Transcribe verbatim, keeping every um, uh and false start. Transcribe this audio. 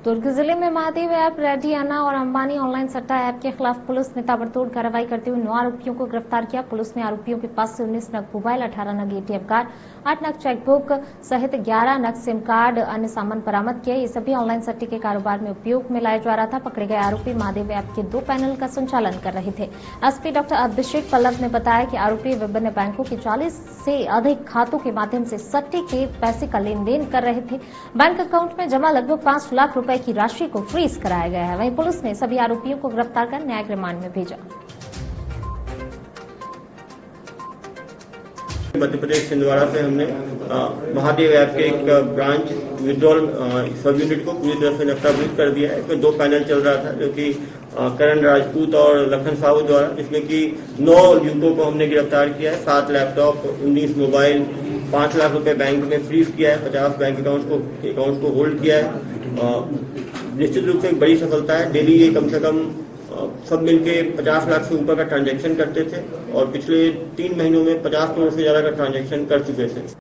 दुर्ग जिले में महादेव ऐप, रेडियाना और अंबानी ऑनलाइन सट्टा ऐप के खिलाफ पुलिस ने ताबड़तोड़ कार्रवाई करते हुए नौ आरोपियों को गिरफ्तार किया। पुलिस ने आरोपियों के पास से उन्नीस नग मोबाइल, अठारह नग एटीएम कार्ड, आठ नग चेकबुक सहित ग्यारह नग सिम कार्ड, अन्य सामान बरामद किया। ये सभी ऑनलाइन सट्टे के कारोबार में उपयोग में लाया जा रहा था। पकड़े गए आरोपी महादेव ऐप के दो पैनल का संचालन कर रहे थे। एसपी डॉक्टर अभिषेक पल्लव ने बताया कि आरोपी विभिन्न बैंकों के चालीस से अधिक खातों के माध्यम से सट्टे के पैसे का लेन देन कर रहे थे। बैंक अकाउंट में जमा लगभग पांच लाख रुपए की राशि को फ्रीज कराया गया है। वहीं पुलिस ने सभी आरोपियों को गिरफ्तार कर न्यायिक रिमांड में भेजा। मध्य प्रदेश छिंदवाड़ा से हमने महादेव ऐप के एक ब्रांच विड्रॉल सब यूनिट को पूरी तरह से नष्टाभूत कर दिया है। इसमें दो पैनल चल रहा था, जो कि करण राजपूत और लखन साहू द्वारा, जिसमें कि नौ युवकों को हमने गिरफ्तार किया है। सात लैपटॉप, उन्नीस मोबाइल, पांच लाख रुपए बैंक में फ्रीज किया है, पचास बैंक अकाउंट को अकाउंट को होल्ड किया है। निश्चित रूप से एक बड़ी सफलता है। डेली ये कम से कम सब मिलके पचास लाख से ऊपर का ट्रांजैक्शन करते थे और पिछले तीन महीनों में पचास करोड़ से ज्यादा का ट्रांजैक्शन कर चुके थे।